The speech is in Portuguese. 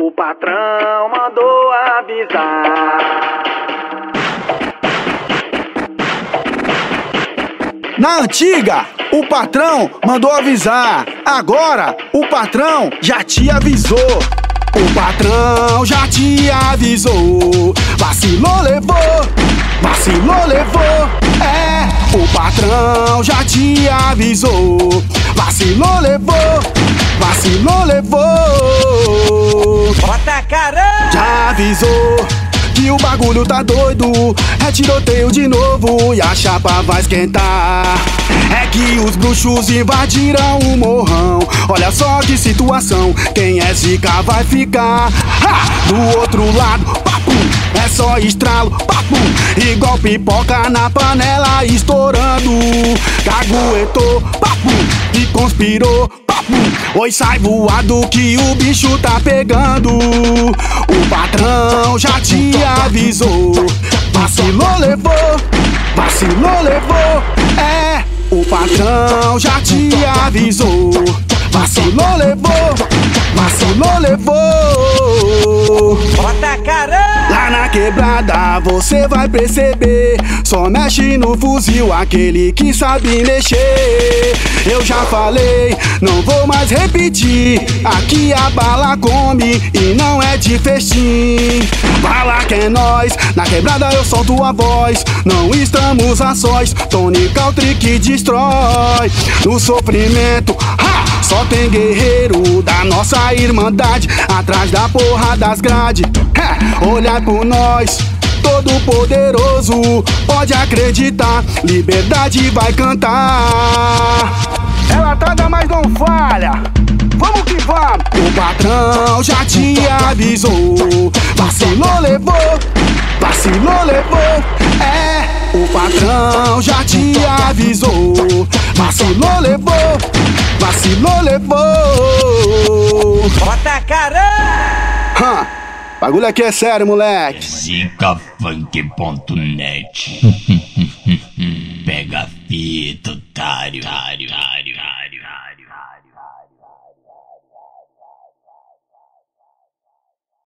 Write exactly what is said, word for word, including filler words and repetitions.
O patrão mandou avisar. Na antiga, o patrão mandou avisar. Agora, o patrão já te avisou. O patrão já te avisou. Vacilou, levou. Vacilou, levou. É, o patrão já te avisou. Vacilou, levou. Vacilou, levou. Bota caramba! Já avisou que o bagulho tá doido. É tiroteio de novo e a chapa vai esquentar. É que os bruxos invadiram o morrão. Olha só que situação, quem é zica vai ficar. Ha! Do outro lado, papum, é só estralo, papum, igual pipoca na panela estourando. Caguetou, papum, e conspirou, papum, oi, sai voado que o bicho tá pegando. O patrão já te avisou. Vacilou, levou. Vacilou, levou. É, o patrão já te avisou. Vacilou, levou. Vacilou, levou. Bota caramba! Lá na quebrada você vai perceber. Só mexe no fuzil aquele que sabe mexer. Eu já falei, não vou mais repetir. Aqui a bala come e não é de festim. Bala que é nós, na quebrada eu solto a voz. Não estamos a sós, Tony Country que destrói. No sofrimento, ha! Só tem guerreiro da nossa irmandade. Atrás da porra das grades, é, olhar por nós, todo poderoso, pode acreditar, liberdade vai cantar. Ela traga, mas não falha, vamos que vamos. O patrão já te avisou. Vacilou, levou. Vacilou, levou. É, o patrão já te avisou. Vacilou, levou. Vacilou, levou. Bota caramba! Hã, bagulho aqui é sério, moleque. zica funk ponto net. Pega a fita, otário, otário, otário.